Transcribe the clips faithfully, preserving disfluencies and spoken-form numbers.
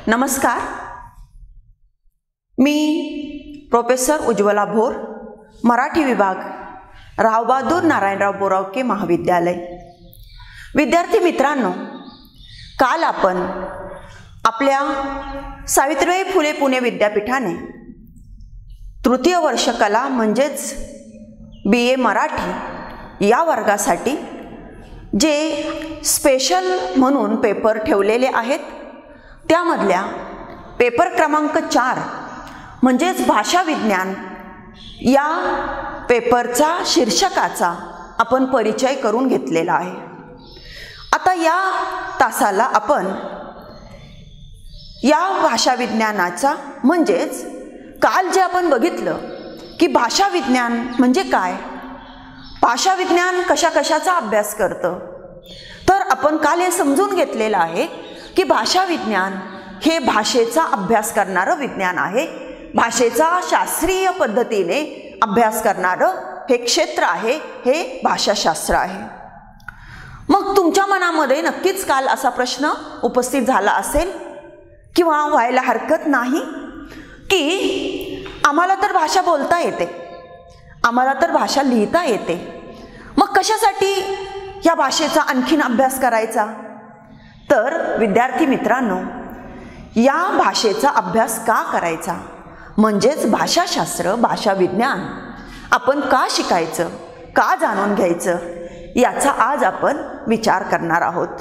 नमस्कार, मी प्रोफेसर उज्ज्वला भोर, मराठी विभाग, राव बहादूर नारायणराव बोरावके महाविद्यालय। विद्यार्थी मित्रांनो, काल आपण आपल्या सावित्रीबाई फुले पुणे विद्यापीठाने तृतीय वर्ष कला म्हणजेच बी ए मराठी या वर्गासाठी जे स्पेशल म्हणून पेपर ठेवलेले आहेत त्यामधल्या पेपर क्रमांक चार म्हणजेच भाषा विज्ञान या पेपरचा शीर्षकाचा आपण परिचय करून घेतलेला आहे। आता या तासाला आपण या भाषा विज्ञानाचा म्हणजेच काल जे आपण बघितलं की भाषा विज्ञान म्हणजे काय, भाषा विज्ञान कशा कशाचा अभ्यास करतं, तर आपण काल हे समजून घेतलेलं आहे की भाषा विज्ञान हे भाषेचा अभ्यास करणारं विज्ञान आहे, भाषेचा शास्त्रीय पद्धतीने अभ्यास करणारं हे क्षेत्र आहे, हे भाषाशास्त्र आहे। मग तुमच्या मनामध्ये नक्कीच काल असा प्रश्न उपस्थित झाला असेल किंवा व्हायला हरकत नाही की आम्हाला तर भाषा बोलता येते, आम्हाला तर भाषा लिहिता येते, मग कशासाठी या भाषेचा आणखीन अभ्यास करायचा। तर विद्यार्थी मित्रांनो, या भाषेचा अभ्यास का करायचा म्हणजेच भाषाशास्त्र, भाषा विज्ञान आपण का शिकायचं, का जाणून घ्यायचं याचा आज आपण विचार करणार आहोत।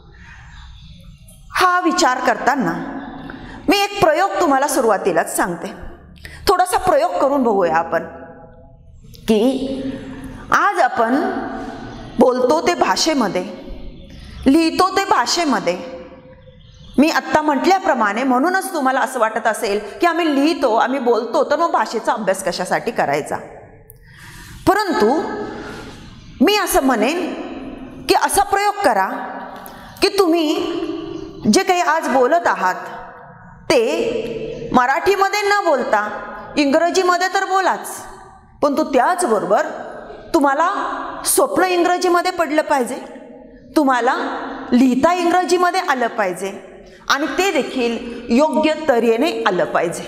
हा विचार करताना मी एक प्रयोग तुम्हाला सुरुवातीलाच सांगते, थोडासा प्रयोग करून बघूया आपण की आज आपण बोलतो ते भाषेमध्ये, लिहितो ते भाषेमध्ये। मी आत्ता म्हटल्याप्रमाणे म्हणूनच तुम्हाला असं वाटत असेल की आम्ही लिहितो, आम्ही बोलतो, तर मग भाषेचा अभ्यास कशासाठी करायचा। परंतु मी असं म्हणेन की असा प्रयोग करा की तुम्ही जे काही आज बोलत आहात ते मराठीमध्ये न बोलता इंग्रजीमध्ये तर बोलाच, पण तो त्याचबरोबर तुम्हाला सोपं इंग्रजीमध्ये पडलं पाहिजे, तुम्हाला लिहिता इंग्रजीमध्ये आलं पाहिजे आणि ते देखील योग्य तऱ्हेने आलं पाहिजे।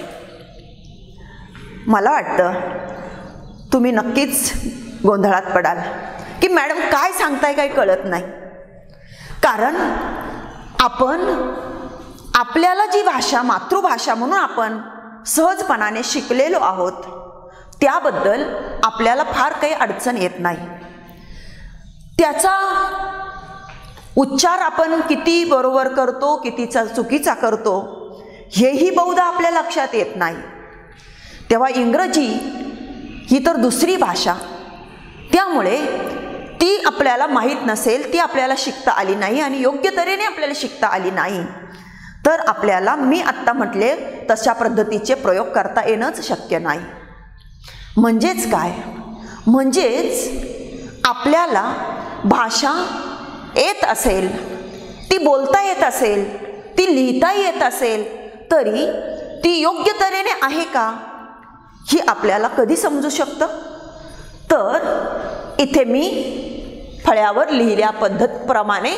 मला वाटतं तुम्ही नक्कीच गोंधळात पडाल की मॅडम काय सांगताय काही कळत नाही, कारण आपण आपल्याला जी भाषा मातृभाषा म्हणून आपण सहजपणाने शिकलेलो आहोत त्याबद्दल आपल्याला फार काही अडचण येत नाही। त्याचा उच्चार आपण किती बरोबर करतो, कितीचा चुकीचा करतो हेही बहुधा आपल्या लक्षात येत नाही। तेव्हा इंग्रजी ही तर दुसरी भाषा, त्यामुळे ती आपल्याला माहीत नसेल, ती आपल्याला शिकता आली नाही आणि योग्य तऱ्हेने आपल्याला शिकता आली नाही तर आपल्याला मी आत्ता म्हटले तशा पद्धतीचे प्रयोग करता येणंच शक्य नाही। म्हणजेच काय, म्हणजेच आपल्याला भाषा येत असेल, ती बोलता येत असेल, ती लिहिता येत असेल, तरी ती योग्य तऱ्हेने आहे का ही आपल्याला कधी समजू शकतं। तर इथे मी फळ्यावर लिहिल्या पद्धतीप्रमाणे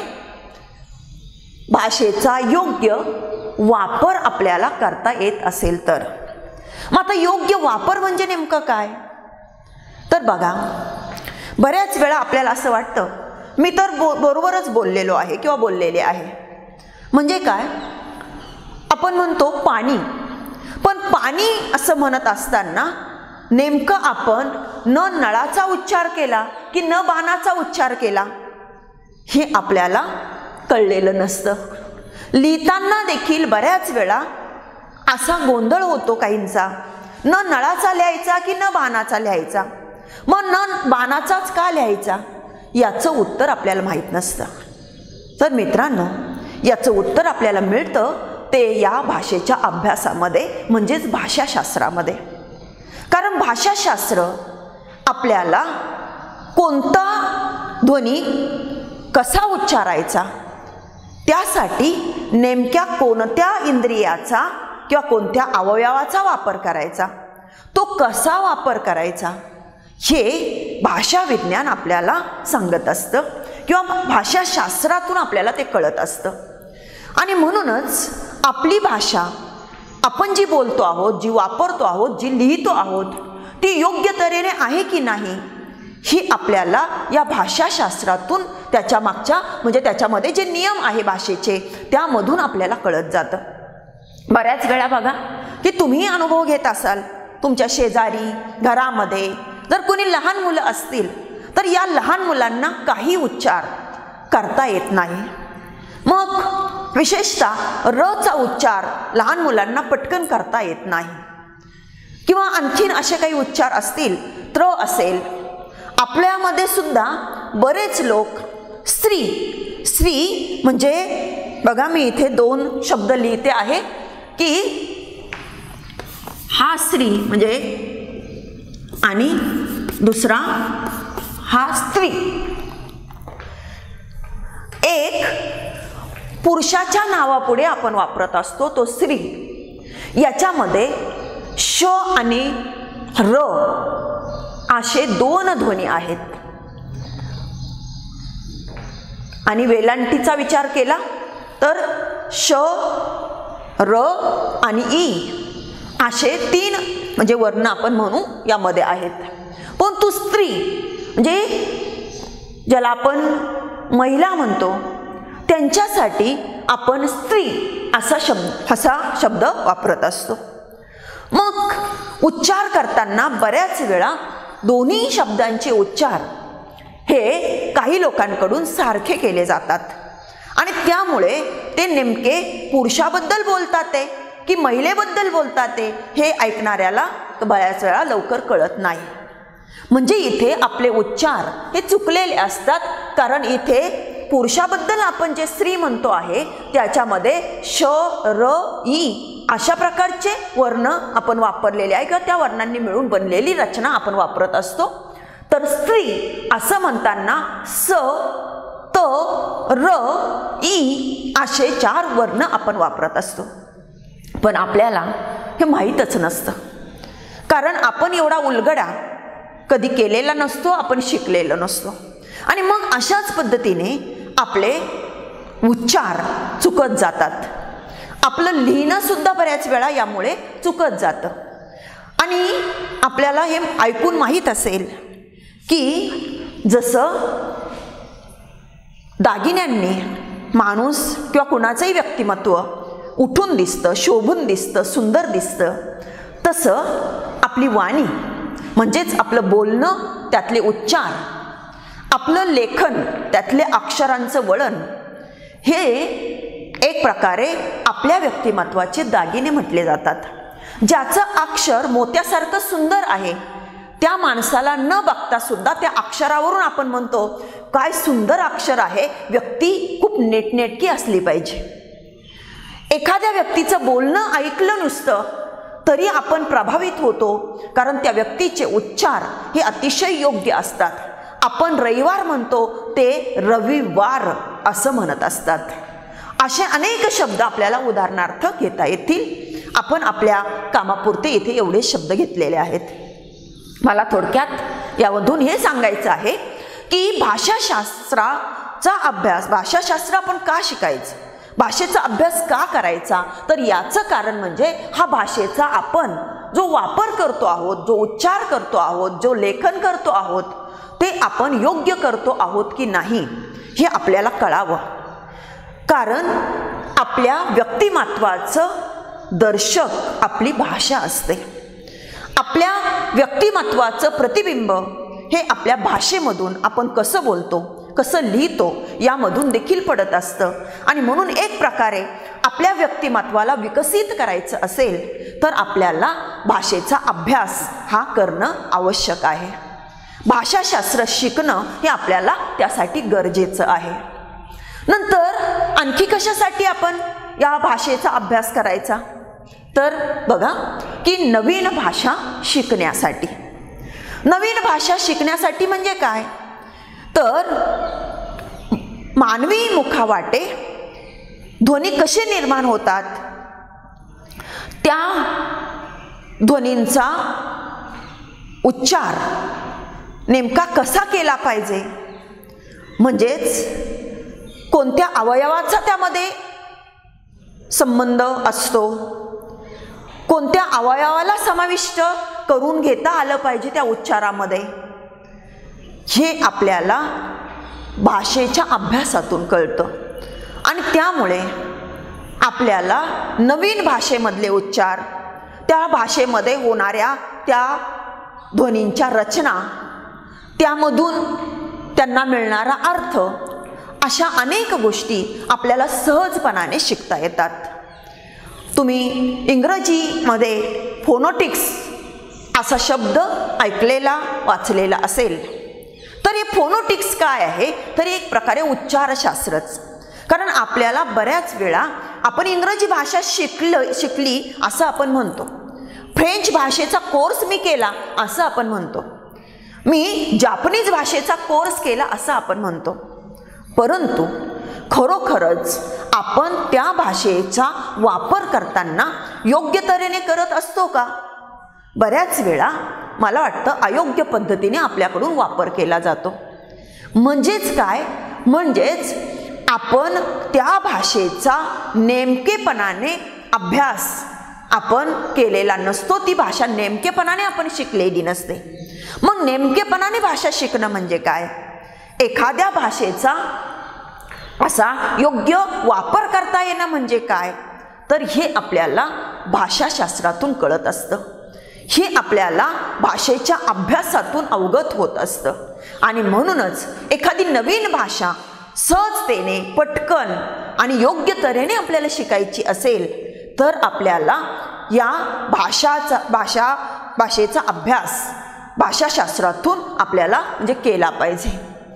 भाषेचा योग्य वापर आपल्याला करता येत असेल तर, मग आता योग्य वापर म्हणजे नेमकं काय, तर बघा बऱ्याच वेळा आपल्याला असं वाटतं मी तर बो बरोबरच बोललेलो आहे किंवा बोललेले आहे। म्हणजे काय, आपण म्हणतो पाणी, पण पाणी असं म्हणत असताना नेमकं आपण न नळाचा उच्चार केला की न बाणाचा उच्चार केला हे आपल्याला कळलेलं नसतं। लिहिताना देखील बऱ्याच वेळा असा गोंधळ होतो काहींचा, न नळाचा लिहायचा की न बाणाचा लिहायचा, मग न बाणाचाच का लिहायचा याचं उत्तर आपल्याला माहीत नसतं। तर मित्रांनो, याचं उत्तर आपल्याला मिळतं ते या भाषेच्या अभ्यासामध्ये म्हणजेच भाषाशास्त्रामध्ये। कारण भाषाशास्त्र आपल्याला कोणता ध्वनी कसा उच्चारायचा, त्यासाठी नेमक्या कोणत्या इंद्रियाचा किंवा कोणत्या अवयवाचा वापर करायचा, तो कसा वापर करायचा हे भाषा विज्ञान आपल्याला सांगत असतं किंवा भाषाशास्त्रातून आपल्याला ते कळत असतं। आणि म्हणूनच आपली भाषा आपण जी बोलतो आहोत, जी वापरतो आहोत, जी लिहितो आहोत ती योग्य तऱ्हेने आहे की नाही ही आपल्याला या भाषाशास्त्रातून त्याच्या मागच्या म्हणजे त्याच्यामध्ये जे नियम आहे भाषेचे त्यामधून आपल्याला कळत जातं. बऱ्याच वेळा बघा की तुम्ही अनुभव घेत असाल तुमच्या शेजारी घरामध्ये जर कोणी लहान मुलं असतील तर या लहान मुलांना काही उच्चार करता येत नाही. मग विशेषतः र चा उच्चार लहान मुलांना पटकन करता येत नाही. किंवा आणखीन असे काही उच्चार असतील, त्र असेल. आपल्यामध्ये सुद्धा बरेच लोक स्त्री स्त्री म्हणजे बघा मी इथे दोन शब्द लिहिते आहे की हा स्त्री म्हणजे आणि दुसरा हा स्त्री. एक पुरुषाच्या नावापुढे आपण वापरत असतो तो स्त्री. याच्यामध्ये श आणि र असे दोन ध्वनी आहेत. आणि वेलांटीचा विचार केला तर श र आणि ई असे तीन म्हणजे वर्ण आपण म्हणू यामध्ये आहेत. पण तू स्त्री म्हणजे ज्याला आपण महिला म्हणतो त्यांच्यासाठी आपण स्त्री असा शब्द असा शब्द वापरत असतो. मग उच्चार करताना बऱ्याच वेळा दोन्ही शब्दांचे उच्चार हे काही लोकांकडून सारखे केले जातात आणि त्यामुळे ते नेमके पुरुषाबद्दल बोलतात ते की महिलेबद्दल बोलतात ते हे ऐकणाऱ्याला बऱ्याच वेळा लवकर कळत नाही. म्हणजे इथे आपले उच्चार हे चुकलेले असतात. कारण इथे पुरुषाबद्दल आपण जे स्त्री म्हणतो आहे त्याच्यामध्ये श र ई अशा प्रकारचे वर्ण आपण वापरलेले आहे किंवा त्या वर्णांनी मिळून बनलेली रचना आपण वापरत असतो. तर स्त्री असं म्हणताना स त र ई असे चार वर्ण आपण वापरत असतो. पण आपल्याला हे माहीतच नसतं कारण आपण एवढा उलगडा कधी केलेला नसतो, आपण शिकलेलो नसतो. आणि मग अशाच पद्धतीने आपले उच्चार चुकत जातात. आपलं लिहिणं सुद्धा बऱ्याच वेळा यामुळे चुकत जातं. आणि आपल्याला हे ऐकून माहीत असेल की जसं दागिन्यांनी माणूस किंवा कुणाचंही व्यक्तिमत्व उठून दिसतं, शोभून दिसतं, सुंदर दिसतं, तसं आपली वाणी म्हणजेच आपलं बोलणं, त्यातले उच्चार, आपलं लेखन, त्यातले अक्षरांचं वळण हे एक प्रकारे आपल्या व्यक्तिमत्वाचे दागिने म्हटले जातात. ज्याचं अक्षर मोत्यासारखं सुंदर आहे त्या माणसाला न बघता सुद्धा त्या अक्षरावरून आपण म्हणतो काय सुंदर अक्षर आहे, व्यक्ती खूप नेटनेटकी असली पाहिजे. एखाद्या व्यक्तीचं बोलणं ऐकलं नुसतं तरी आपण प्रभावित होतो कारण त्या व्यक्तीचे उच्चार हे अतिशय योग्य असतात. आपण रविवार म्हणतो ते रविवार असं म्हणत असतात. असे अनेक शब्द आपल्याला उदाहरणार्थ घेता येतील. आपण आपल्या कामापुरते इथे एवढे शब्द घेतलेले आहेत. मला थोडक्यात यामधून हे सांगायचं आहे की भाषाशास्त्राचा अभ्यास, भाषाशास्त्र आपण का शिकायचं, भाषेचा अभ्यास का करायचा, तर याचं कारण म्हणजे हा भाषेचा आपण जो वापर करतो आहोत, जो उच्चार करतो आहोत, जो लेखन करतो आहोत ते आपण योग्य करतो आहोत की नाही हे आपल्याला कळावं. कारण आपल्या व्यक्तिमत्वाचं दर्शक आपली भाषा असते. आपल्या व्यक्तिमत्वाचं प्रतिबिंब हे आपल्या भाषेमधून आपण कसं बोलतो, कसं लिहितो यामधून देखील पडत असतं. आणि म्हणून एक प्रकारे आपल्या व्यक्तिमत्वाला विकसित करायचं असेल तर आपल्याला भाषेचा अभ्यास हा करणं आवश्यक आहे. भाषाशास्त्र शिकणं हे आपल्याला त्यासाठी गरजेचं आहे. नंतर आणखी कशासाठी आपण या भाषेचा अभ्यास करायचा, तर बघा की नवीन भाषा शिकण्यासाठी. नवीन भाषा शिकण्यासाठी म्हणजे काय, तर मानवी मुखावाटे ध्वनी कसे निर्माण होतात, त्या ध्वनींचा उच्चार नेमका कसा केला पाहिजे, म्हणजेच कोणत्या अवयवाचा त्यामध्ये संबंध असतो, कोणत्या अवयवाला समाविष्ट करून घेता आलं पाहिजे त्या उच्चारामध्ये, हे आपल्याला भाषेच्या अभ्यासातून कळतं. आणि त्यामुळे आपल्याला नवीन भाषेमधले उच्चार, त्या भाषेमध्ये होणाऱ्या त्या ध्वनींच्या रचना, त्यामधून त्यांना मिळणारा अर्थ, अशा अनेक गोष्टी आपल्याला सहजपणाने शिकता येतात. तुम्ही इंग्रजीमध्ये फोनोटिक्स असा शब्द ऐकलेला वाचलेला असेल, तर हे फोनोटिक्स काय आहे, तर एक प्रकारे उच्चारशास्त्रच. कारण आपल्याला बऱ्याच वेळा आपण इंग्रजी भाषा शिकलं शिकली असं आपण म्हणतो, फ्रेंच भाषेचा कोर्स मी केला असं आपण म्हणतो, मी जापनीज भाषेचा कोर्स केला असं आपण म्हणतो. परंतु खरोखरच आपण त्या भाषेचा वापर करताना योग्य तऱ्हेने करत असतो का? बऱ्याच वेळा मला वाटतं अयोग्य पद्धतीने आपल्याकडून वापर केला जातो. म्हणजेच काय, म्हणजेच आपण त्या भाषेचा नेमकेपणाने अभ्यास आपण केलेला नसतो, ती भाषा नेमकेपणाने आपण शिकलेली नसते. मग नेमकेपणाने भाषा शिकणं म्हणजे काय? एखाद्या भाषेचा असा योग्य वापर करता येणं म्हणजे काय? तर हे आपल्याला भाषाशास्त्रातून कळत असतं, हे आपल्याला भाषेच्या अभ्यासातून अवगत होत असतं. आणि म्हणूनच एखादी नवीन भाषा सहजतेने, पटकन आणि योग्य तऱ्हेने आपल्याला शिकायची असेल, तर आपल्याला या भाषाचा भाषा भाषेचा अभ्यास भाषाशास्त्रातून आपल्याला म्हणजे केला पाहिजे.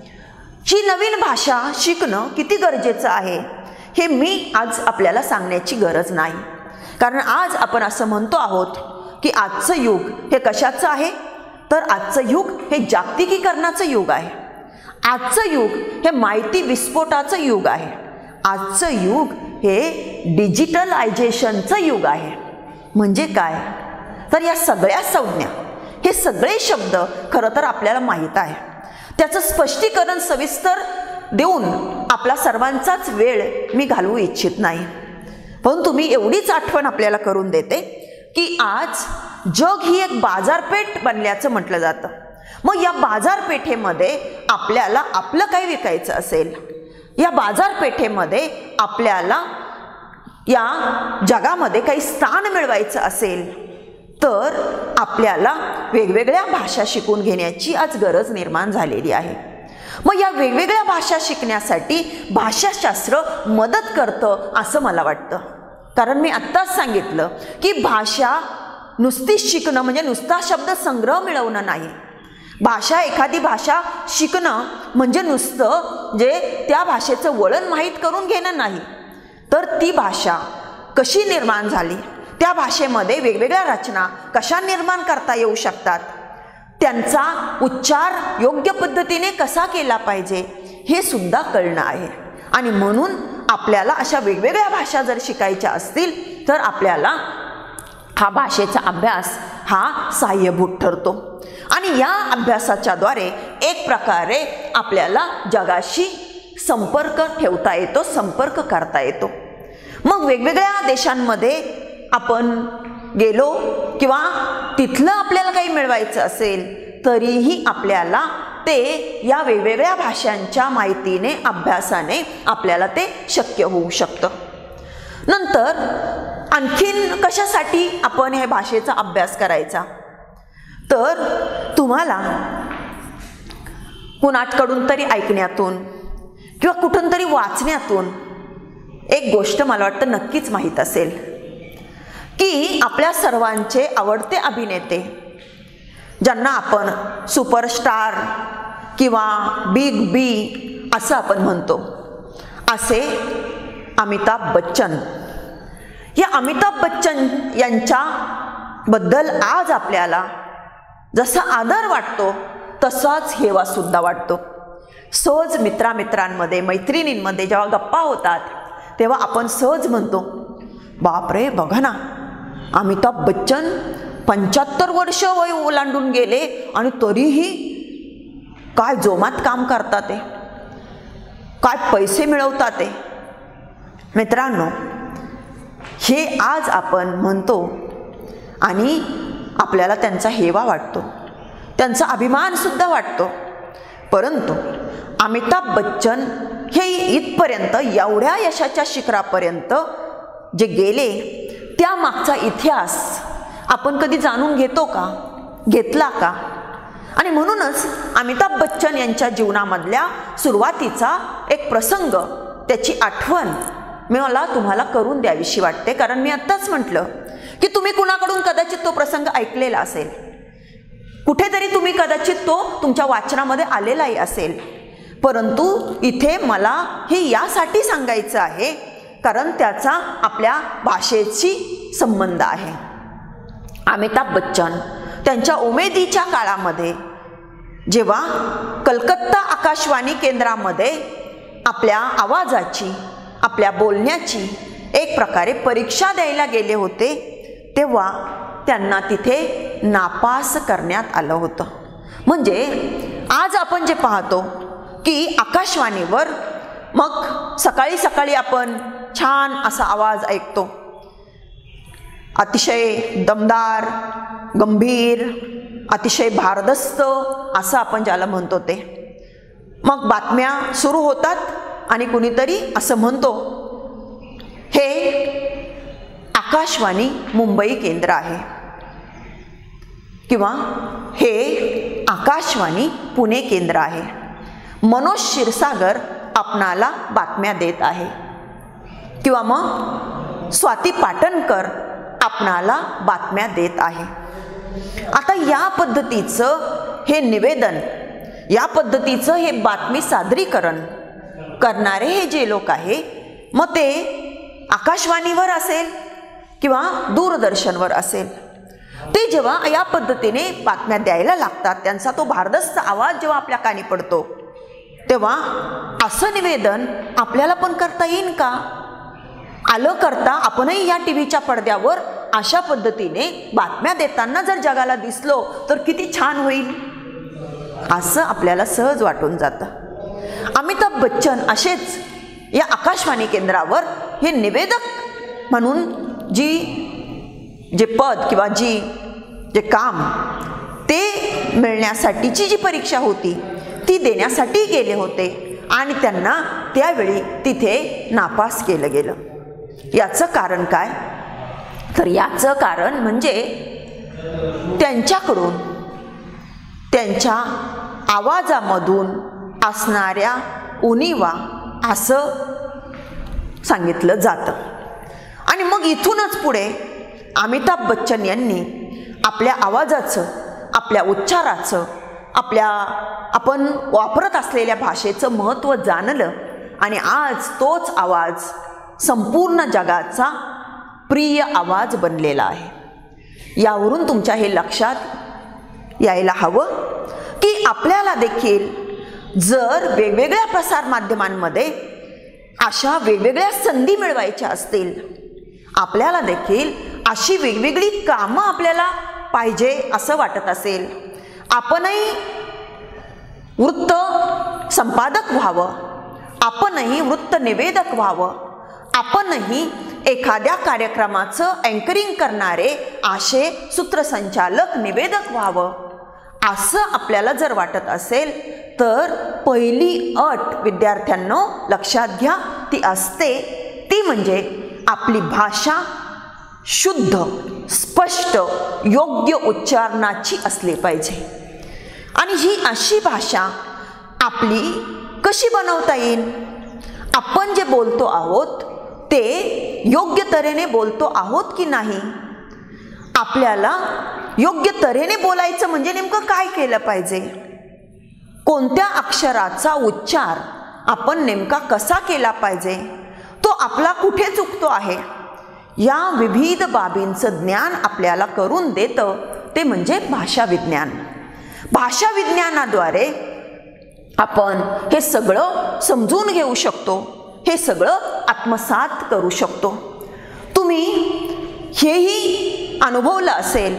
ही नवीन भाषा शिकणं किती गरजेचं आहे हे मी आज आपल्याला सांगण्याची गरज नाही. कारण आज आपण असं म्हणतो आहोत की आजचं युग हे कशाचं आहे, तर आजचं युग हे जागतिकीकरणाचं युग आहे. आजचं युग हे माहिती विस्फोटाचं युग आहे. आजचं युग हे डिजिटलायझेशनचं युग आहे. म्हणजे काय, तर या सगळ्या संज्ञा, हे सगळे शब्द खरं तर आपल्याला माहीत आहे. त्याचं स्पष्टीकरण सविस्तर देऊन आपला सर्वांचाच वेळ मी घालवू इच्छित नाही. परंतु मी एवढीच आठवण आपल्याला करून देते की आज जग ही एक बाजारपेठ बनल्याचं म्हटलं जातं. मग या बाजारपेठेमध्ये आपल्याला आपलं काही विकायचं असेल, या बाजारपेठेमध्ये आपल्याला या जगामध्ये काही स्थान मिळवायचं असेल, तर आपल्याला वेगवेगळ्या भाषा शिकून घेण्याची आज गरज निर्माण झालेली आहे. मग या वेगवेगळ्या भाषा शिकण्यासाठी भाषाशास्त्र मदत करतं असं मला वाटतं. कारण मी आत्ताच सांगितलं की भाषा नुसती शिकणं म्हणजे नुसता शब्द संग्रह मिळवणं नाही. भाषा एखादी भाषा शिकणं म्हणजे नुसतं जे त्या भाषेचं वळण माहीत करून घेणं नाही, तर ती भाषा कशी निर्माण झाली, त्या भाषेमध्ये वेगवेगळ्या रचना कशा निर्माण करता येऊ शकतात, त्यांचा उच्चार योग्य पद्धतीने कसा केला पाहिजे हे सुद्धा कळणं आहे. आणि म्हणून आपल्याला अशा वेगवेगळ्या भाषा जर शिकायच्या असतील तर आपल्याला हा भाषेचा अभ्यास हा सहाय्यभूत ठरतो. आणि या अभ्यासाच्याद्वारे एक प्रकारे आपल्याला जगाशी संपर्क ठेवता येतो, संपर्क करता येतो. मग वेगवेगळ्या देशांमध्ये आपण गेलो किंवा तिथलं आपल्याला काही मिळवायचं असेल तरीही आपल्याला ते या वेगवेगळ्या भाषांच्या माहितीने, अभ्यासाने आपल्याला ते शक्य होऊ शकतं. नंतर आणखीन कशासाठी आपण हे भाषेचा अभ्यास करायचा, तर तुम्हाला कुणाकडून तरी ऐकण्यातून किंवा कुठून तरी वाचण्यातून एक गोष्ट मला वाटतं नक्कीच माहीत असेल की आपल्या सर्वांचे आवडते अभिनेते, ज्यांना आपण सुपरस्टार किंवा बिग बी असं आपण म्हणतो, असे अमिताभ बच्चन, या अमिताभ बच्चन यांच्याबद्दल आज आपल्याला जसा आदर वाटतो तसाच हेवा सुद्धा वाटतो. सहज मित्रामित्रांमध्ये, मैत्रिणींमध्ये जेव्हा गप्पा होतात तेव्हा आपण सहज म्हणतो, बापरे बघा ना, अमिताभ बच्चन पंच्याहत्तर वर्ष वय ओलांडून गेले आणि तरीही काय जोमात काम करतात ते, काय पैसे मिळवतात ते. मित्रांनो, हे आज आपण म्हणतो आणि आपल्याला त्यांचा हेवा वाटतो, त्यांचा अभिमानसुद्धा वाटतो. परंतु अमिताभ बच्चन हे इथपर्यंत, एवढ्या यशाच्या शिखरापर्यंत जे गेले, त्यामागचा इतिहास आपण कधी जाणून घेतो का, घेतला का? आणि म्हणूनच अमिताभ बच्चन यांच्या जीवनामधल्या सुरुवातीचा एक प्रसंग, त्याची आठवण मला तुम्हाला करून द्यावीशी वाटते. कारण मी आत्ताच म्हटलं की तुम्ही कुणाकडून कदाचित तो प्रसंग ऐकलेला असेल, कुठेतरी तुम्ही कदाचित तो तुमच्या वाचनामध्ये आलेलाही असेल. परंतु इथे मला हे यासाठी सांगायचं आहे कारण त्याचा आपल्या भाषेशी संबंध आहे. अमिताभ बच्चन त्यांच्या उमेदीच्या काळामध्ये जेव्हा कलकत्ता आकाशवाणी केंद्रामध्ये आपल्या आवाजाची, आपल्या बोलण्याची एक प्रकारे परीक्षा द्यायला गेले होते, तेव्हा त्यांना तिथे नापास करण्यात आलं होतं. म्हणजे आज आपण जे पाहतो की आकाशवाणीवर मग सकाळी सकाळी आपण छान असा आवाज ऐकतो, अतिशय दमदार, गंभीर, अतिशय भारदस्त असं आपण ज्याला म्हणतो ते. मग बातम्या सुरू होतात आणि कुणीतरी असं म्हणतो, हे आकाशवाणी मुंबई केंद्र आहे किंवा हे आकाशवाणी पुणे केंद्र आहे. मनोज क्षीरसागर आपणाला बातम्या देत आहे किंवा मग स्वाती पाटणकर आपणाला बातम्या देत आहे. आता या पद्धतीचं हे निवेदन, या पद्धतीचं हे बातमी सादरीकरण करणारे हे जे लोक आहे, मग ते आकाशवाणीवर असेल किंवा दूरदर्शनवर असेल, ते जेव्हा या पद्धतीने बातम्या द्यायला लागतात, त्यांचा तो भारदस्त आवाज जेव्हा आपल्या कानी पडतो, तेव्हा असं निवेदन आपल्याला पण करता येईल का? आलं करता आपणही या टी व्हीच्या पडद्यावर अशा पद्धतीने बातम्या देताना जर जगाला दिसलो तर किती छान होईल, असं आपल्याला सहज वाटून जातं. अमिताभ बच्चन असेच या आकाशवाणी केंद्रावर हे निवेदक म्हणून जी जे पद किंवा जी जे काम ते मिळण्यासाठीची जी परीक्षा होती ती देण्यासाठी गेले होते आणि त्यांना त्यावेळी तिथे नापास केलं गेलं. याचं कारण काय? तर याचं कारण म्हणजे त्यांच्याकडून त्यांच्या आवाजामधून असणाऱ्या उणिवा असं सांगितलं जातं. आणि मग इथूनच पुढे अमिताभ बच्चन यांनी आपल्या आवाजाचं, आपल्या उच्चाराचं, आपल्या आपण वापरत असलेल्या भाषेचं महत्त्व जाणलं आणि आज तोच आवाज संपूर्ण जगाचा प्रिय आवाज बनलेला आहे. यावरून तुमच्या हे लक्षात यायला हवं की आपल्याला देखील जर वेगवेगळ्या प्रसारमाध्यमांमध्ये अशा वेगवेगळ्या संधी मिळवायच्या असतील, आपल्याला देखील अशी वेगवेगळी कामं आपल्याला पाहिजे असं वाटत असेल, आपणही वृत्त संपादक व्हावं, आपणही वृत्त निवेदक व्हावं, आपणही एखाद्या कार्यक्रमाचं अँकरिंग करणारे असे सूत्रसंचालक निवेदक व्हावं, असं आपल्याला जर वाटत असेल तर पहिली अट विद्यार्थ्यांनो लक्षात घ्या, ती असते ती म्हणजे आपली भाषा शुद्ध, स्पष्ट, योग्य उच्चारणाची असली पाहिजे. आणि ही अशी भाषा आपली कशी बनवता येईल? आपण जे बोलतो आहोत ते योग्य तऱ्हेने बोलतो आहोत की नाही? आपल्याला योग्य तऱ्हेने बोलायचं म्हणजे नेमकं काय केलं पाहिजे? कोणत्या अक्षराचा उच्चार आपण नेमका कसा केला पाहिजे? तो आपला कुठे चुकतो आहे? या विविध बाबींचं ज्ञान आपल्याला करून देतं ते म्हणजे भाषा विज्ञान. भाषा विज्ञानाद्वारे आपण हे सगळं समजून घेऊ शकतो, हे सगळं आत्मसात करू शकतो. तुम्ही हेही अनुभवलं असेल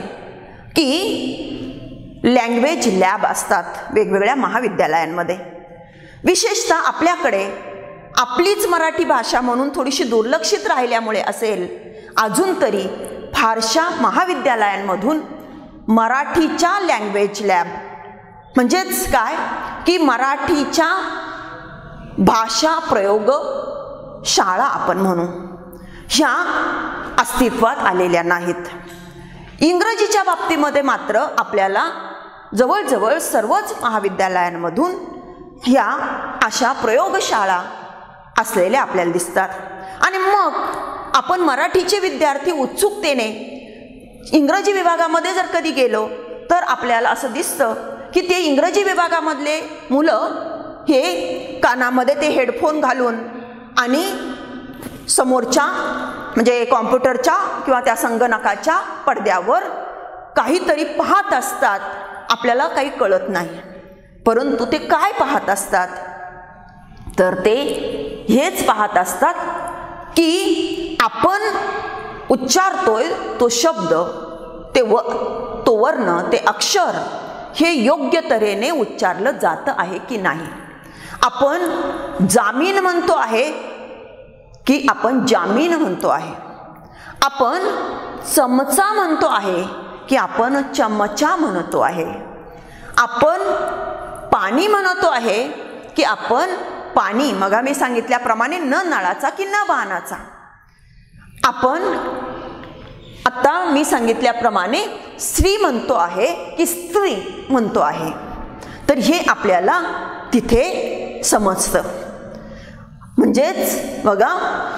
की लँग्वेज लॅब असतात वेगवेगळ्या महाविद्यालयांमध्ये. विशेषतः आपल्याकडे आपलीच मराठी भाषा म्हणून थोडीशी दुर्लक्षित राहिल्यामुळे असेल, अजून तरी फारशा महाविद्यालयांमधून मराठीच्या लँग्वेज लॅब म्हणजेच काय की मराठीच्या भाषा प्रयोग शाळा आपण म्हणू ह्या अस्तित्वात आलेल्या नाहीत. इंग्रजीच्या बाबतीमध्ये मात्र आपल्याला जवळजवळ सर्वच महाविद्यालयांमधून ह्या अशा प्रयोगशाळा असलेल्या आपल्याला दिसतात. आणि मग आपण मराठीचे विद्यार्थी उत्सुकतेने इंग्रजी विभागामध्ये जर कधी गेलो तर आपल्याला असं दिसतं की ते इंग्रजी विभागामधले मुलं हे कानामध्ये ते हेडफोन घालून आणि समोरच्या म्हणजे कॉम्प्युटरच्या किंवा त्या संगणकाच्या पडद्यावर काहीतरी पाहत असतात. आपल्याला काही कळत नाही, परंतु ते काय पाहत असतात तर ते हेच पाहत असतात की आपण उच्चारतोय तो शब्द, ते व तो वर्ण, ते अक्षर हे योग्य तऱ्हेने उच्चारलं जातं आहे की नाही. आपण जामीन म्हणतो आहे की आपण जामीन म्हणतो आहे. आपण चमचा म्हणतो आहे की आपण चमचा म्हणतो आहे. आपण पाणी म्हणतो आहे की आपण पाणी, मग मी सांगितल्याप्रमाणे न नळाचा की न वाहनाचा. आपण आता मी सांगितल्याप्रमाणे स्त्री म्हणतो आहे की स्त्री म्हणतो आहे. तर हे आपल्याला तिथे समजतं. म्हणजेच बघा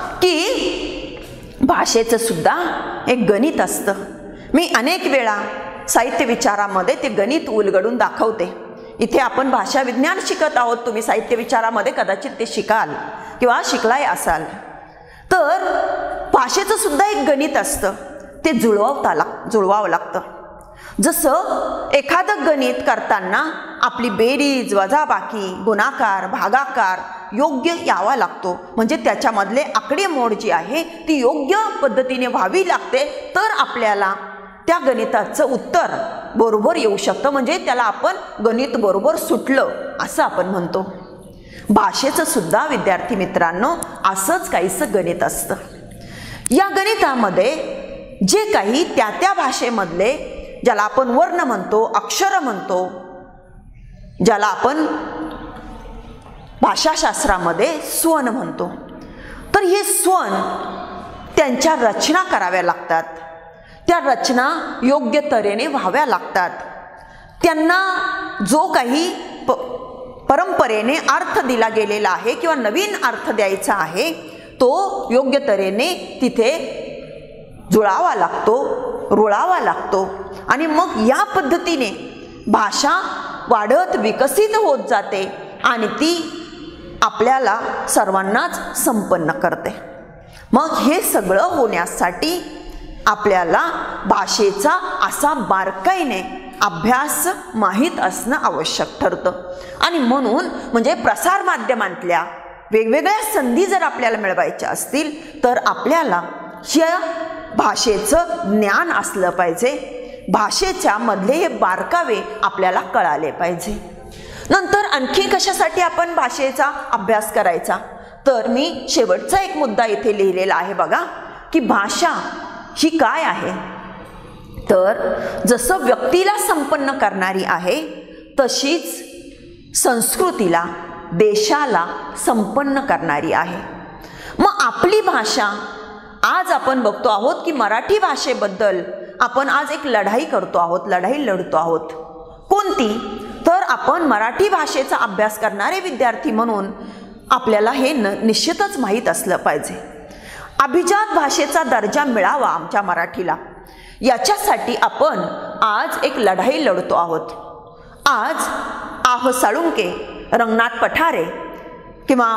की भाषेचं सुद्धा एक गणित असतं. मी अनेक वेळा साहित्य विचारामध्ये ते गणित उलगडून दाखवते. इथे आपण भाषा विज्ञान शिकत आहोत, तुम्ही साहित्य विचारामध्ये कदाचित ते शिकाल किंवा शिकलाय असाल. तर भाषेचं सुद्धा एक गणित असतं, ते जुळवता लाग जुळवावं लागतं. जसं एखादं गणित करताना आपली बेरीज, वजाबाकी, गुणाकार, भागाकार योग्य यावा लागतो. म्हणजे त्याच्यामधले आकडेमोड जी आहे ती योग्य पद्धतीने व्हावी लागते, तर आपल्याला त्या गणिताचं उत्तर बरोबर येऊ शकतं. म्हणजे त्याला आपण गणित बरोबर सुटलं असं आपण म्हणतो. भाषेचं सुद्धा विद्यार्थी मित्रांनो असंच काहीसं गणित असतं. या गणितामध्ये जे काही त्या त्या भाषेमधले, ज्याला आपण वर्ण म्हणतो, अक्षर म्हणतो, ज्याला आपण भाषाशास्त्रामध्ये स्वन म्हणतो, तर हे स्वन त्यांच्या रचना कराव्या लागतात. त्या रचना योग्य तऱ्हेने व्हाव्या लागतात. त्यांना जो काही प परंपरेने अर्थ दिला गेलेला आहे किंवा नवीन अर्थ द्यायचा आहे तो योग्य तऱ्हेने तिथे जुळावा लागतो, रुळावा लागतो. आणि मग या पद्धतीने भाषा वाढत विकसित होत जाते आणि ती आपल्याला सर्वांनाच संपन्न करते. मग हे सगळं होण्यासाठी आपल्याला भाषेचा असा बारकाईने अभ्यास माहीत असणं आवश्यक ठरतं. आणि म्हणून म्हणजे प्रसार माध्यमांतल्या वेगवेगळ्या संधी जर आपल्याला मिळवायच्या असतील तर आपल्याला या भाषेचं ज्ञान असलं पाहिजे. भाषेच्या मधले हे बारकावे आपल्याला कळाले पाहिजे. नंतर आणखी कशासाठी आपण भाषेचा अभ्यास करायचा, तर मी शेवटचा एक मुद्दा इथे लिहिलेला आहे बघा की भाषा ही काय आहे. तर जसं व्यक्तीला संपन्न करणारी आहे तशीच संस्कृतीला, देशाला संपन्न करणारी आहे. मग आपली भाषा आज आपण बघतो आहोत की मराठी भाषेबद्दल आपण आज एक लढाई करतो आहोत, लढाई लढतो आहोत. कोणती, तर आपण मराठी भाषेचा अभ्यास करणारे विद्यार्थी म्हणून आपल्याला हे न निश्चितच माहीत असलं पाहिजे. अभिजात भाषेचा दर्जा मिळावा आमच्या मराठीला, याच्यासाठी आपण आज एक लढाई लढतो आहोत. आज आह साळुंके, रंगनाथ पठारे किंवा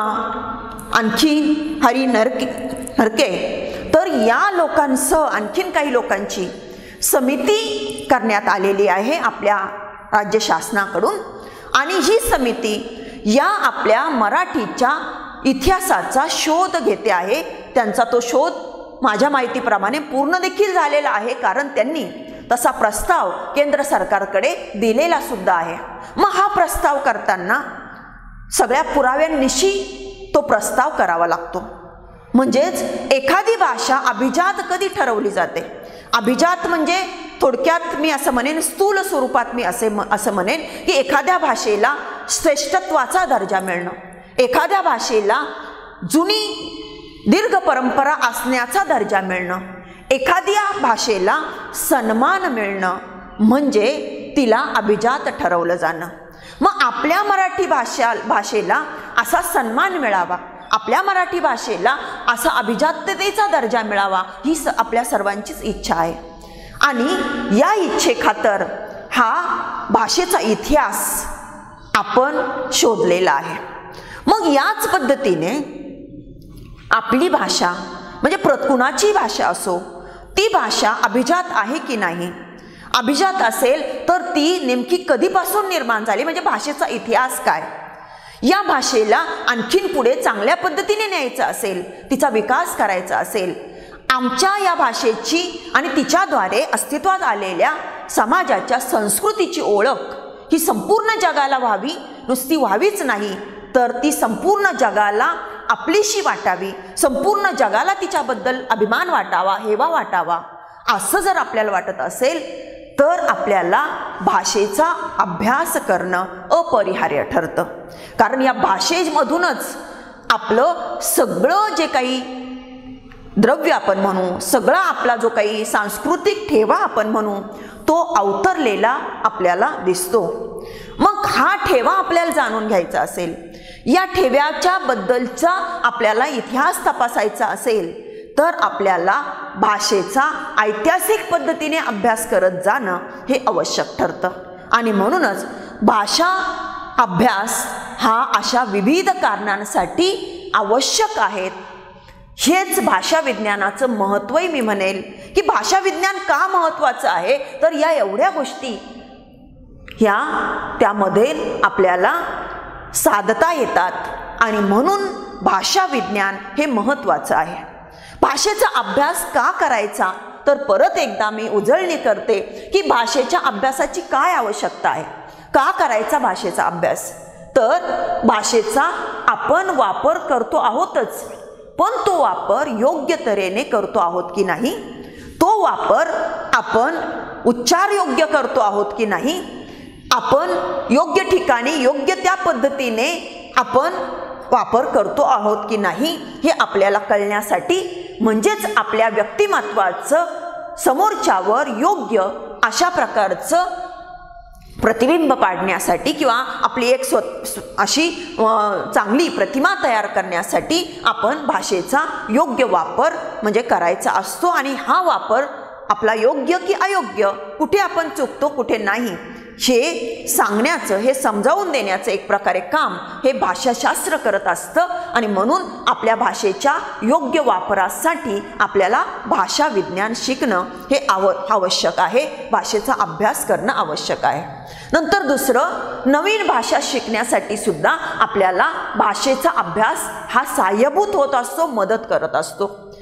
आणखी हरी नरके नरके तर या लोकांसह आणखीन काही लोकांची समिती करण्यात आलेली आहे आपल्या राज्य शासनाकडून. आणि ही समिती या आपल्या मराठीच्या इतिहासाचा शोध घेते आहे. त्यांचा तो शोध माझ्या माहितीप्रमाणे पूर्ण देखील झालेला आहे, कारण त्यांनी तसा प्रस्ताव केंद्र सरकारकडे दिलेला सुद्धा आहे. मग हा प्रस्ताव करताना सगळ्या पुराव्यांनिशी तो प्रस्ताव करावा लागतो. म्हणजेच एखादी भाषा अभिजात कधी ठरवली जाते? अभिजात म्हणजे थोडक्यात मी असं म्हणेन, स्थूल स्वरूपात मी असे असं म्हणेन की एखाद्या भाषेला श्रेष्ठत्वाचा दर्जा मिळणं, एखाद्या भाषेला जुनी दीर्घ परंपरा असण्याचा दर्जा मिळणं, एखाद्या भाषेला सन्मान मिळणं म्हणजे तिला अभिजात ठरवलं जाणं. मग आपल्या मराठी भाषा भाषेला असा सन्मान मिळावा, आपल्या मराठी भाषेला असा अभिजाततेचा दर्जा मिळावा ही स आपल्या सर्वांचीच इच्छा आहे. आणि या इच्छेखातर हा भाषेचा इतिहास आपण शोधलेला आहे. मग याच पद्धतीने आपली भाषा म्हणजे कुणाची भाषा असो, ती भाषा अभिजात आहे की नाही, अभिजात असेल तर ती नेमकी कधीपासून निर्माण झाली, म्हणजे भाषेचा इतिहास काय, या भाषेला आणखीन पुढे चांगल्या पद्धतीने न्यायचं असेल, तिचा विकास करायचा असेल, आमच्या या भाषेची आणि तिच्याद्वारे अस्तित्वात आलेल्या समाजाच्या संस्कृतीची ओळख ही संपूर्ण जगाला व्हावी, नुसती व्हावीच नाही तर ती संपूर्ण जगाला आपलीशी वाटावी, संपूर्ण जगाला तिच्याबद्दल अभिमान वाटावा, हेवा वाटावा, असं जर आपल्याला वाटत असेल तर आपल्याला भाषेचा अभ्यास करणं अपरिहार्य ठरतं. कारण या भाषेमधूनच आपलं सगळं जे काही द्रव्य आपण म्हणू, सगळा आपला जो काही सांस्कृतिक ठेवा आपण म्हणू, तो अवतरलेला आपल्याला दिसतो. मग हा ठेवा आपल्याला जाणून घ्यायचा असेल, या ठेव्याच्या बद्दलचा आपल्याला इतिहास तपासायचा असेल तर आपल्याला भाषेचा ऐतिहासिक पद्धतीने अभ्यास करत जाणं हे आवश्यक ठरतं. आणि म्हणूनच भाषा अभ्यास हा अशा विविध कारणांसाठी आवश्यक आहेत. हेच भाषा विज्ञानाचं महत्त्वही मी म्हणेल की भाषा विज्ञान का महत्त्वाचं आहे, तर या एवढ्या गोष्टी ह्या त्यामध्ये आपल्याला साधता येतात आणि म्हणून भाषा विज्ञान हे महत्त्वाचं आहे. भाषेचा अभ्यास का करायचा, तर परत एकदा मी उजळणी करते की भाषेच्या अभ्यासाची काय आवश्यकता आहे. का करायचा भाषेचा अभ्यास, तर भाषेचा आपण वापर करतो आहोतच, पण तो वापर योग्य तऱ्हेने करतो आहोत की नाही, तो वापर आपण उच्चार योग्य करतो आहोत की नाही, आपण योग्य ठिकाणी योग्य त्या पद्धतीने आपण वापर करतो आहोत की नाही, हे आपल्याला कळण्यासाठी, म्हणजेच आपल्या व्यक्तिमत्वाचं समोरच्यावर योग्य अशा प्रकारचं प्रतिबिंब पाडण्यासाठी किंवा आपली एक स्व अशी चांगली प्रतिमा तयार करण्यासाठी आपण भाषेचा योग्य वापर म्हणजे करायचा असतो. आणि हा वापर आपला योग्य की अयोग्य, कुठे आपण चुकतो कुठे नाही, हे सांगण्याचं, हे समजावून देण्याचं एक प्रकारे काम हे भाषाशास्त्र करत असतं. आणि म्हणून आपल्या भाषेच्या योग्य वापरासाठी आपल्याला भाषा विज्ञान शिकणं हे आव आवश्यक आहे, भाषेचा अभ्यास करणं आवश्यक आहे. नंतर दुसरं, नवीन भाषा शिकण्यासाठी सुद्धा आपल्याला भाषेचा अभ्यास हा सहाय्यभूत होत असतो, मदत करत असतो.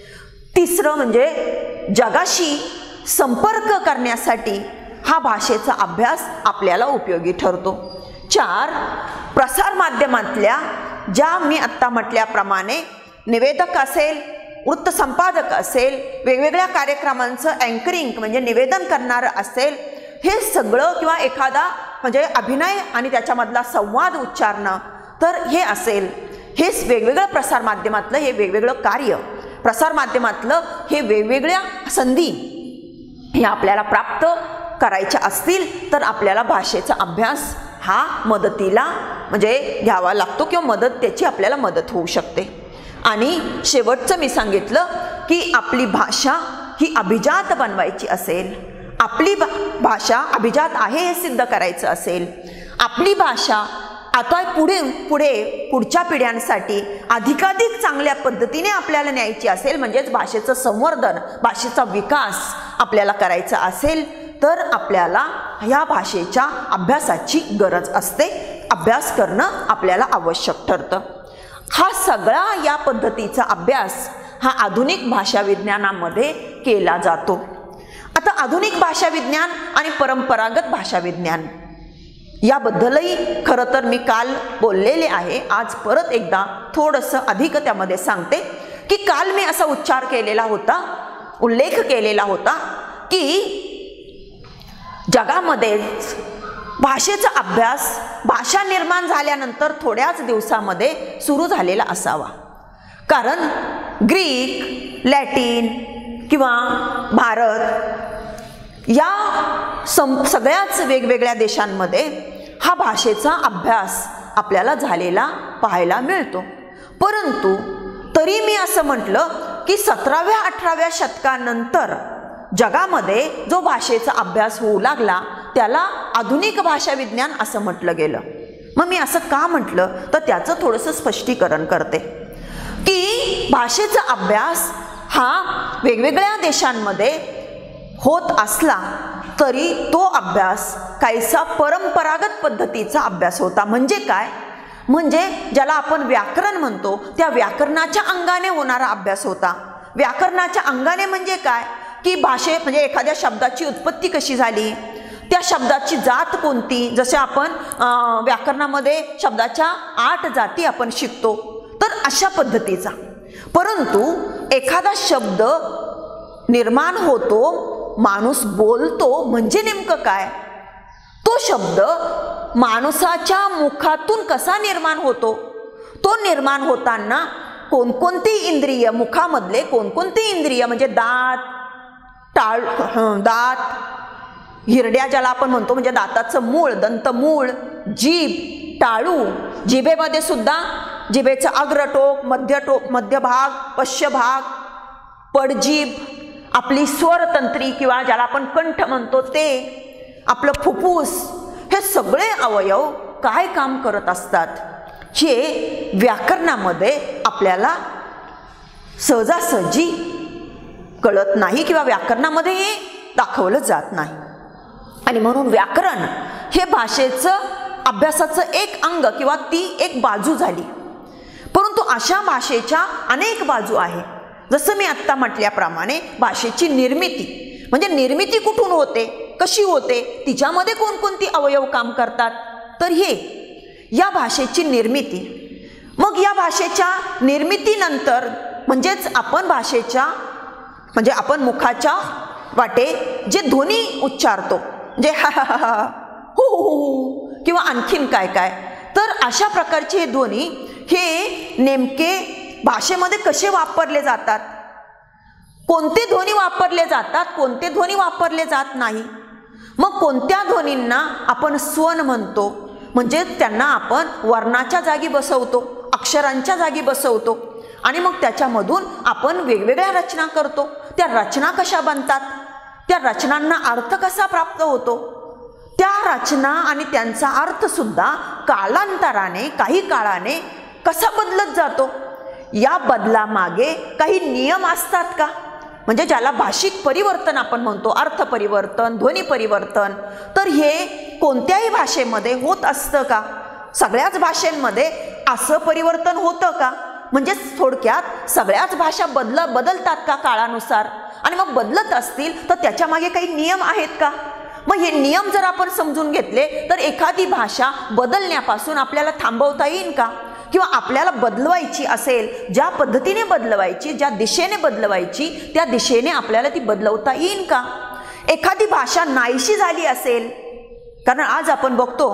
तिसरं म्हणजे जगाशी संपर्क करण्यासाठी हा भाषेचा अभ्यास आपल्याला उपयोगी ठरतो. चार, प्रसारमाध्यमातल्या ज्या मी आत्ता म्हटल्याप्रमाणे निवेदक असेल, वृत्तसंपादक असेल, वेगवेगळ्या कार्यक्रमांचं अँकरिंग म्हणजे निवेदन करणारं असेल, हे सगळं किंवा एखादा म्हणजे अभिनय आणि त्याच्यामधला संवाद उच्चारणं, तर हे असेल, हे वेगवेगळं प्रसारमाध्यमातलं हे वेगवेगळं कार्य, प्रसारमाध्यमातलं हे वेगवेगळ्या संधी हे आपल्याला प्राप्त करायच्या असतील तर आपल्याला भाषेचा अभ्यास हा मदतीला म्हणजे घ्यावा लागतो किंवा मदत त्याची आपल्याला मदत होऊ शकते. आणि शेवटचं मी सांगितलं की आपली भाषा ही अभिजात बनवायची असेल, आपली भा भाषा अभिजात आहे हे सिद्ध करायचं असेल, आपली भाषा आता पुढे पुढे पुढच्या पिढ्यांसाठी अधिकाधिक चांगल्या पद्धतीने आपल्याला न्यायची असेल, म्हणजेच भाषेचं संवर्धन, भाषेचा विकास आपल्याला करायचा असेल तर आपल्याला ह्या भाषेच्या अभ्यासाची गरज असते, अभ्यास करणं आपल्याला आवश्यक ठरतं. हा सगळा या पद्धतीचा अभ्यास हा आधुनिक भाषा विज्ञानामध्ये केला जातो. आता आधुनिक भाषा विज्ञान आणि परंपरागत भाषा विज्ञान याबद्दलही खरं तर मी काल बोललेले आहे, आज परत एकदा थोडंसं अधिक त्यामध्ये सांगते. की काल मी असा उच्चार केलेला होता, उल्लेख केलेला होता की जगामध्ये भाषेचा अभ्यास भाषा निर्माण झाल्यानंतर थोड्याच दिवसामध्ये सुरू झालेला असावा. कारण ग्रीक, लॅटिन किंवा भारत या सम सगळ्याच वेगवेगळ्या देशांमध्ये हा भाषेचा अभ्यास आपल्याला झालेला पाहायला मिळतो. परंतु तरी मी असं म्हटलं की सतराव्या अठराव्या शतकानंतर जगामध्ये जो भाषेचा अभ्यास होऊ लागला त्याला आधुनिक भाषा विज्ञान असं म्हटलं गेलं. मग मी असं का म्हटलं तर त्याचं थोडंसं स्पष्टीकरण करते की भाषेचा अभ्यास हा वेगवेगळ्या देशांमध्ये होत असला तरी तो अभ्यास काहीसा परंपरागत पद्धतीचा अभ्यास होता. म्हणजे काय? म्हणजे ज्याला आपण व्याकरण म्हणतो त्या व्याकरणाच्या अंगाने होणारा अभ्यास होता. व्याकरणाच्या अंगाने म्हणजे काय की भाषे म्हणजे एखाद्या शब्दाची उत्पत्ती कशी झाली, त्या शब्दाची जात कोणती, जसे आपण व्याकरणामध्ये शब्दाच्या आठ जाती आपण शिकतो, तर अशा पद्धतीचा. परंतु एखादा शब्द निर्माण होतो, माणूस बोलतो म्हणजे नेमकं काय, तो शब्द माणसाच्या मुखातून कसा निर्माण होतो, तो निर्माण होताना कोणकोणती इंद्रिय, मुखामधले कोणकोणती इंद्रिय म्हणजे दात, टाळ दात, हिरड्या ज्याला आपण म्हणतो म्हणजे दाताचं मूळ, दंतमूळ, जीभ, टाळू, जिभेमध्ये सुद्धा जिभेचं अग्रटोक, मध्यटोक, मध्यभाग, पश्चभाग, पडजीभ, आपली स्वरतंत्री किंवा ज्याला आपण कंठ म्हणतो ते, आपलं फुफ्फुस, हे सगळे अवयव काय काम करत असतात हे व्याकरणामध्ये आपल्याला सहजासहजी कळत नाही किंवा व्याकरणामध्ये हे दाखवलं जात नाही. आणि म्हणून व्याकरण हे भाषेचं अभ्यासाचं एक अंग किंवा ती एक बाजू झाली. परंतु अशा भाषेच्या अनेक बाजू आहे. जसं मी आत्ता म्हटल्याप्रमाणे भाषेची निर्मिती म्हणजे निर्मिती कुठून होते, कशी होते, तिच्यामध्ये कोणकोणती अवयव काम करतात, तर हे या भाषेची निर्मिती. मग या भाषेच्या निर्मितीनंतर म्हणजेच आपण भाषेच्या म्हणजे आपण मुखाच्या वाटे जे ध्वनी उच्चारतो म्हणजे हा हा हा हु हु किंवा आणखीन काय काय, तर अशा प्रकारचे हे ध्वनी हे नेमके भाषेमध्ये कसे वापरले जातात, कोणते ध्वनी वापरले जातात, कोणते ध्वनी वापरले जात नाही. मग कोणत्या ध्वनींना आपण स्वन म्हणतो म्हणजे त्यांना आपण वर्णाच्या जागी बसवतो, अक्षरांच्या जागी बसवतो आणि मग त्याच्यामधून आपण वेगवेगळ्या रचना करतो. त्या रचना कशा बनतात, त्या रचनांना अर्थ कसा प्राप्त होतो, त्या रचना आणि त्यांचा अर्थ सुद्धा कालांतराने काही काळाने कसा बदलत जातो. या बदलामागे काही नियम असतात का, म्हणजे ज्याला भाषिक परिवर्तन आपण म्हणतो, अर्थ परिवर्तन, ध्वनी परिवर्तन, तर हे कोणत्याही भाषेमध्ये होत असतं का, सगळ्याच भाषांमध्ये असं परिवर्तन होतं का, म्हणजे थोडक्यात सगळ्याच भाषा बदल बदलतात का काळानुसार, आणि मग बदलत असतील तर त्याच्या मागे काही नियम आहेत का. मग हे नियम जर आपण समजून घेतले तर एखादी भाषा बदलण्यापासून आपल्याला थांबवता येईल का, किंवा आपल्याला बदलवायची असेल, ज्या पद्धतीने बदलवायची, ज्या दिशेने बदलवायची त्या दिशेने आपल्याला ती बदलवता येईल का. एखादी भाषा नाहीशी झाली असेल, कारण आज आपण बघतो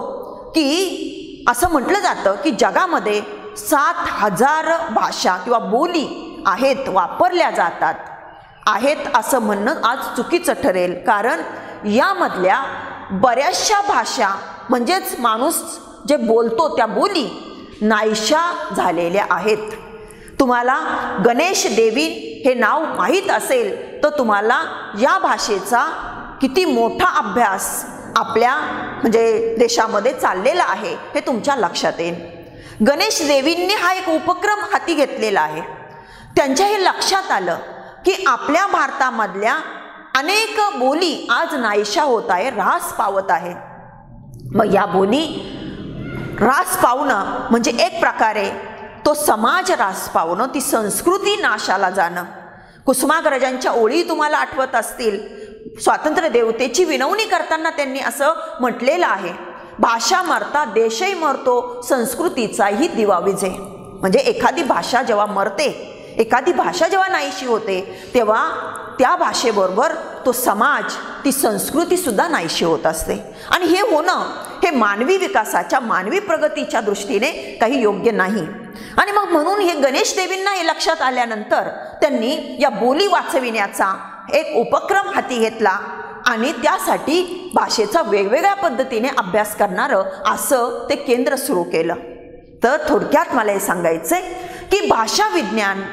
की असं म्हटलं जातं की जगामध्ये सात हजार भाषा किंवा बोली आहेत, वापरल्या जातात. आहेत असं म्हणणं आज चुकीचं ठरेल, कारण यामधल्या बऱ्याचशा भाषा म्हणजेच माणूस जे बोलतो त्या बोली नाहीशा झालेल्या आहेत. तुम्हाला गणेश देवी हे नाव माहीत असेल तर तुम्हाला या भाषेचा किती मोठा अभ्यास आपल्या म्हणजे देशामध्ये चाललेला आहे हे तुमच्या लक्षात येईल. गणेश देवींनी हा एक उपक्रम हाती घेतलेला आहे. त्यांच्या हे लक्षात आलं की आपल्या भारतामधल्या अनेक बोली आज नाहीशा होत आहे, ऱ्हास पावत आहे. मग या बोली ऱ्हास पावणं म्हणजे एक प्रकारे तो समाज ऱ्हास पावणं, ती संस्कृती नाशाला जाणं. कुसुमाग्रजांच्या ओळी तुम्हाला आठवत असतील, स्वातंत्र्य देवतेची विनवणी करताना त्यांनी असं म्हटलेलं आहे, भाषा मरता देशही मरतो, संस्कृतीचाही दिवा विझे. म्हणजे एखादी भाषा जेव्हा मरते, एखादी भाषा जेव्हा नाहीशी होते तेव्हा त्या भाषेबरोबर तो समाज, ती संस्कृती सुद्धा नाहीशी होत असते. आणि हे होणं हे मानवी विकासाच्या, मानवी प्रगतीच्या दृष्टीने काही योग्य नाही. आणि मग म्हणून हे गणेश देवींना हे लक्षात आल्यानंतर त्यांनी या बोली वाचविण्याचा एक उपक्रम हाती घेतला आणि त्यासाठी भाषेचा वेगवेगळ्या पद्धतीने अभ्यास करणारं असं ते केंद्र सुरू केलं. तर थोडक्यात मला हे सांगायचंय की भाषा विज्ञान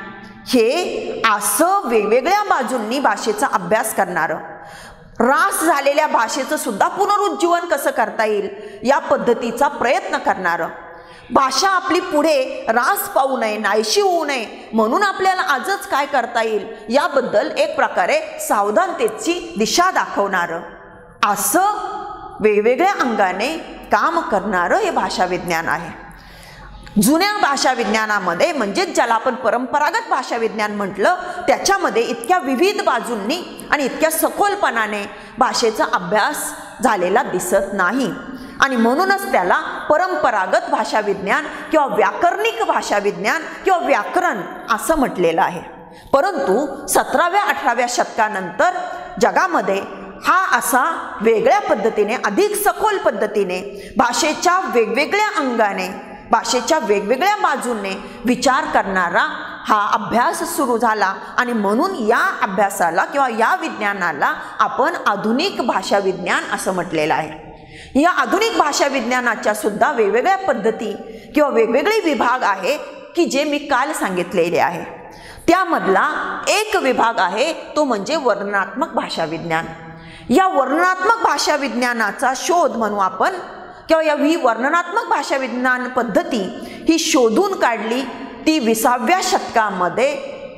हे असं वेगवेगळ्या बाजूंनी भाषेचा अभ्यास करणारं, ऱ्हास झालेल्या भाषेचं सुद्धा पुनरुज्जीवन कसं करता येईल या पद्धतीचा प्रयत्न करणारं, भाषा आपली पुढे ऱ्हास पाहू नये, नाहीशी होऊ नये म्हणून आपल्याला आजच काय करता येईल याबद्दल एक प्रकारे सावधानतेची दिशा दाखवणारं असं वेगवेगळ्या अंगाने काम करणारं हे भाषा विज्ञान आहे. जुन्या भाषा विज्ञानामध्ये म्हणजेच ज्याला आपण परंपरागत भाषा विज्ञान म्हटलं त्याच्यामध्ये इतक्या विविध बाजूंनी आणि इतक्या सखोलपणाने भाषेचा अभ्यास झालेला दिसत नाही. आणि म्हणूनच त्याला परंपरागत भाषा विज्ञान किंवा व्याकरणिक भाषा विज्ञान किंवा व्याकरण असं म्हटलेलं आहे. परंतु सतराव्या अठराव्या शतकानंतर जगामध्ये हा असा वेगळ्या पद्धतीने, अधिक सखोल पद्धतीने भाषेच्या वेगवेगळ्या अंगाने, भाषेच्या वेगवेगळ्या बाजूने विचार करणारा हा अभ्यास सुरू झाला. आणि म्हणून या अभ्यासाला किंवा या विज्ञानाला आपण आधुनिक भाषा विज्ञान असं म्हटलेलं आहे. या आधुनिक भाषा विज्ञानाच्या सुद्धा वेगवेगळ्या पद्धती किंवा वेगवेगळे विभाग आहे की जे मी काल सांगितलेले आहे. त्यामधला एक विभाग आहे तो म्हणजे वर्णनात्मक भाषा विज्ञान. या वर्णनात्मक भाषा विज्ञानाचा शोध म्हणू आपण किंवा या ही वर्णनात्मक भाषा विज्ञान पद्धती ही शोधून काढली ती विसाव्या शतकामध्ये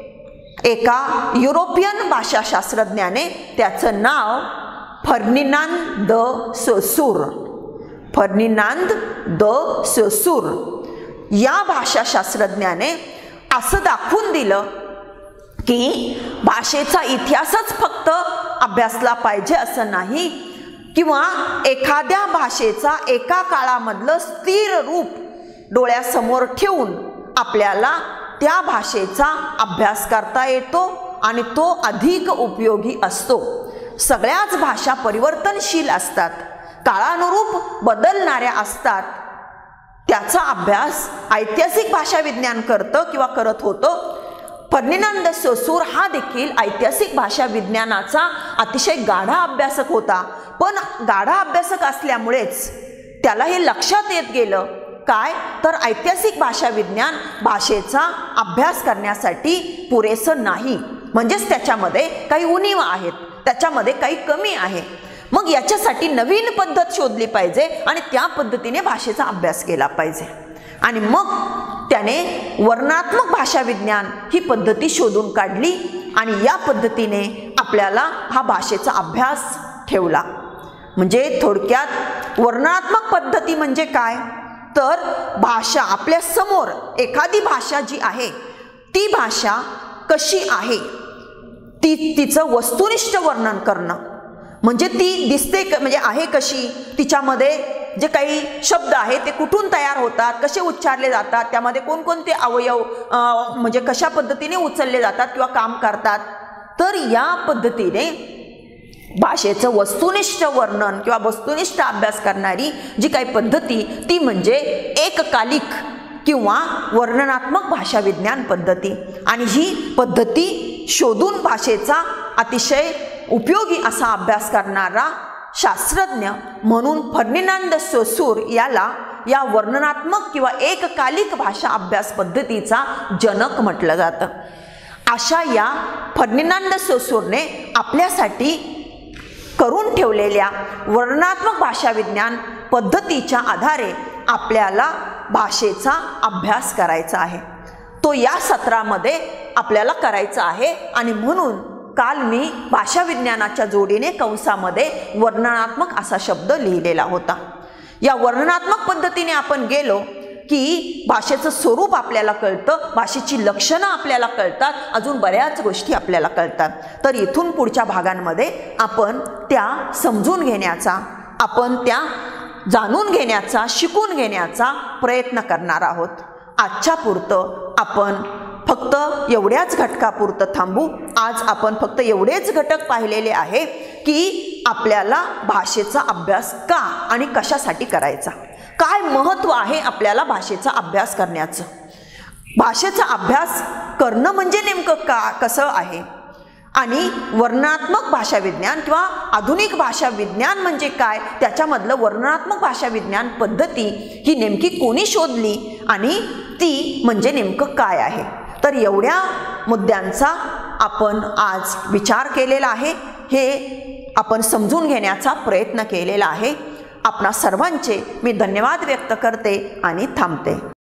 एका युरोपियन भाषाशास्त्रज्ञाने. त्याचं नाव फर्डिनांद द सोसूर. फर्डिनांद द सोसूर या भाषाशास्त्रज्ञाने असं दाखवून दिलं की भाषेचा इतिहासच फक्त अभ्यासला पाहिजे असं नाही, किंवा एखाद्या भाषेचा एका काळामधलं स्थिर रूप डोळ्यासमोर ठेवून आपल्याला त्या भाषेचा अभ्यास करता येतो आणि तो अधिक उपयोगी असतो. सगळ्याच भाषा परिवर्तनशील असतात, काळानुरूप बदलणाऱ्या असतात. त्याचा अभ्यास ऐतिहासिक भाषा विज्ञान करतं किंवा करत होतं. फर्डिनांद सोसूर हा देखील ऐतिहासिक भाषा विज्ञानाचा अतिशय गाढा अभ्यासक होता. पण गाढा अभ्यासक असल्यामुळेच त्याला हे लक्षात येत गेलं काय, तर ऐतिहासिक भाषा विज्ञान भाषेचा अभ्यास करण्यासाठी पुरेसं नाही, म्हणजेच त्याच्यामध्ये काही उणीवा आहेत, त्याच्यामध्ये काही कमी आहे. मग याच्यासाठी नवीन पद्धत शोधली पाहिजे आणि त्या पद्धतीने भाषेचा अभ्यास केला पाहिजे. आणि मग त्याने वर्णनात्मक भाषा विज्ञान ही पद्धती शोधून काढली आणि या पद्धतीने आपल्याला हा भाषेचा अभ्यास ठेवला. म्हणजे थोडक्यात वर्णनात्मक पद्धती म्हणजे काय, तर भाषा आपल्या समोर एखादी भाषा जी आहे ती भाषा कशी आहे ती तिचं वस्तुनिष्ठ वर्णन करणं. म्हणजे ती दिसते म्हणजे आहे कशी, तिच्यामध्ये जे काही शब्द आहेत ते कुठून तयार होतात, कसे उच्चारले जातात, त्यामध्ये कोणकोणते अवयव म्हणजे कशा पद्धतीने उचलले जातात किंवा काम करतात. तर या पद्धतीने भाषेचं वस्तुनिष्ठ वर्णन किंवा वस्तुनिष्ठ अभ्यास करणारी जी काही पद्धती ती म्हणजे एककालिक किंवा वर्णनात्मक भाषा विज्ञान पद्धती. आणि ही पद्धती शोधून भाषेचा अतिशय उपयोगी असा अभ्यास करणारा शास्त्रज्ञ म्हणून फर्डिनांद सोसूर याला या वर्णनात्मक किंवा एककालिक भाषा अभ्यास पद्धतीचा जनक म्हटलं जातं. अशा या फर्डिनांद सोसूरने आपल्यासाठी करून ठेवलेल्या वर्णनात्मक भाषा विज्ञान पद्धतीच्या आधारे आपल्याला भाषेचा अभ्यास करायचा आहे. तो या सत्रामध्ये आपल्याला करायचा आहे. आणि म्हणून काल मी भाषा विज्ञानाच्या जोडीने कंसामध्ये वर्णनात्मक असा शब्द लिहिलेला होता. या वर्णनात्मक पद्धतीने आपण गेलो की भाषेचं स्वरूप आपल्याला कळतं, भाषेची लक्षणं आपल्याला कळतात, अजून बऱ्याच गोष्टी आपल्याला कळतात. तर इथून पुढच्या भागांमध्ये आपण त्या समजून घेण्याचा, आपण त्या जाणून घेण्याचा, शिकून घेण्याचा प्रयत्न करणार आहोत. आजच्या पुरतं आपण फक्त एवढ्याच घटकापुरतं थांबू. आज आपण फक्त एवढेच घटक पाहिलेले आहे की आपल्याला भाषेचा अभ्यास का आणि कशासाठी करायचा, काय महत्त्व आहे आपल्याला भाषेचा अभ्यास करण्याचं, भाषेचा अभ्यास करणं म्हणजे नेमकं का कसं आहे, आणि वर्णनात्मक भाषा विज्ञान किंवा आधुनिक भाषा विज्ञान म्हणजे काय, त्याच्यामधलं वर्णनात्मक भाषा विज्ञान पद्धती ही नेमकी कोणी शोधली आणि ती म्हणजे नेमकं काय आहे. तर एवढ्या मुद्द्यांचा आपण आज विचार केलेला आहे, हे आपण समजून घेण्याचा प्रयत्न केलेला आहे. आपणा सर्वांचे मी धन्यवाद व्यक्त करते आणि थांबते.